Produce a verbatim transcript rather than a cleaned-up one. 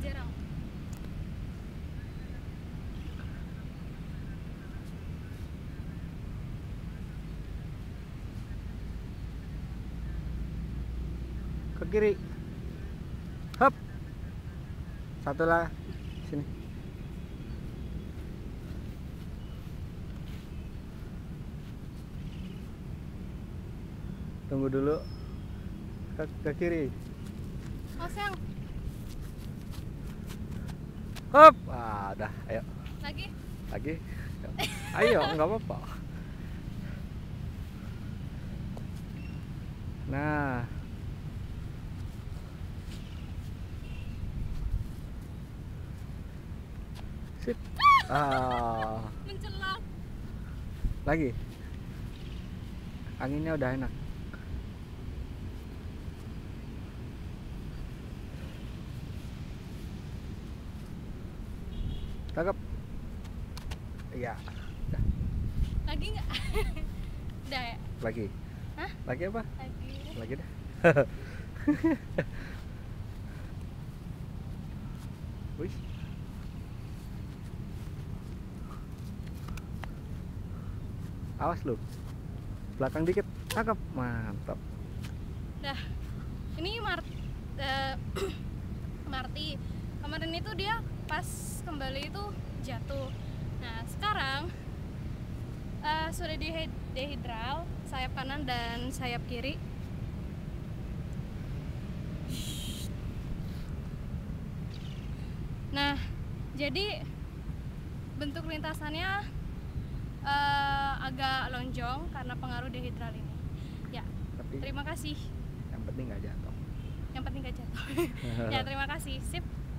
jarang. Ke kiri. Hop. Satu lah. Sini. Tunggu dulu. Ke, ke kiri. Oh sayang, Hop. Ah, udah. Ayo. lagi. Lagi. Ayo, nggak apa-apa. Nah. Sip. Ah. Mencelang. Lagi. Anginnya udah enak. Tangkap. Iya. Udah. Lagi nggak? Udah ya? Lagi. Hah? Lagi apa? Lagi. Lagi dah. Wih. Awas lu. Belakang dikit. Tangkap. Mantap. Dah. Ini Mart eh, Marty. Kemarin itu dia pas kembali itu jatuh. Nah sekarang eh, sudah di dehidral sayap kanan dan sayap kiri. Nah jadi bentuk lintasannya eh, agak lonjong karena pengaruh dehidral ini. Ya, Tapi terima kasih. yang penting nggak jatuh. Yang penting gak jatuh. Ya terima kasih. Sip.